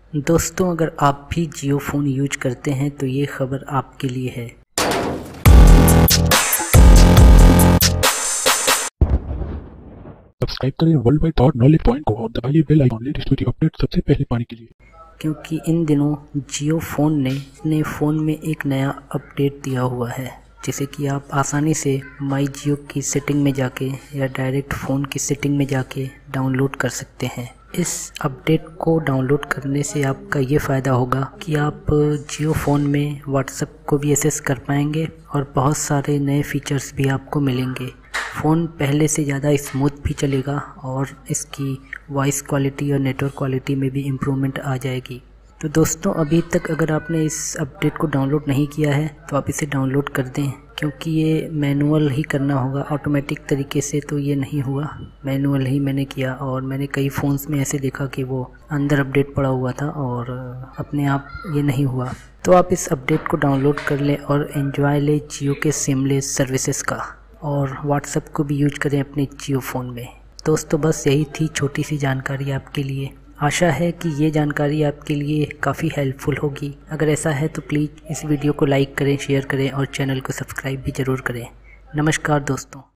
दोस्तों, अगर आप भी जियो फ़ोन यूज करते हैं तो ये खबर आपके लिए है। सब्सक्राइब करें वर्ल्ड वाइड और नॉलेज पॉइंट को और दबाइए bell icon latest video update सबसे पहले पाने के लिए। क्योंकि इन दिनों जियो फ़ोन ने अपने फ़ोन में एक नया अपडेट दिया हुआ है, जिसे कि आप आसानी से माई जियो की सेटिंग में जाके या डायरेक्ट फ़ोन की सेटिंग में जाके डाउनलोड कर सकते हैं। इस अपडेट को डाउनलोड करने से आपका ये फ़ायदा होगा कि आप जियो फ़ोन में व्हाट्सएप को भी एक्सेस कर पाएंगे और बहुत सारे नए फीचर्स भी आपको मिलेंगे। फ़ोन पहले से ज़्यादा स्मूथ भी चलेगा और इसकी वॉइस क्वालिटी और नेटवर्क क्वालिटी में भी इम्प्रूवमेंट आ जाएगी। तो दोस्तों, अभी तक अगर आपने इस अपडेट को डाउनलोड नहीं किया है तो आप इसे डाउनलोड कर दें, क्योंकि ये मैनुअल ही करना होगा। ऑटोमेटिक तरीके से तो ये नहीं हुआ, मैनुअल ही मैंने किया और मैंने कई फ़ोन्स में ऐसे देखा कि वो अंदर अपडेट पड़ा हुआ था और अपने आप ये नहीं हुआ। तो आप इस अपडेट को डाउनलोड कर लें और एंजॉय लें जियो के सीमलेस सर्विसेज का, और व्हाट्सएप को भी यूज करें अपने जियो फ़ोन में। दोस्तों, बस यही थी छोटी सी जानकारी आपके लिए। आशा है कि ये जानकारी आपके लिए काफ़ी हेल्पफुल होगी। अगर ऐसा है तो प्लीज़ इस वीडियो को लाइक करें, शेयर करें और चैनल को सब्सक्राइब भी ज़रूर करें। नमस्कार दोस्तों।